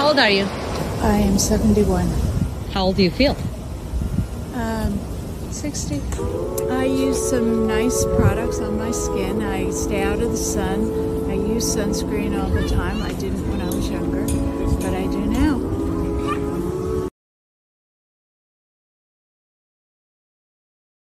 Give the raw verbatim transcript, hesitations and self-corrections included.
How old are you? I am seventy-one. How old do you feel? Um, sixty. I use some nice products on my skin. I stay out of the sun. I use sunscreen all the time. I didn't when I was younger, but I do now.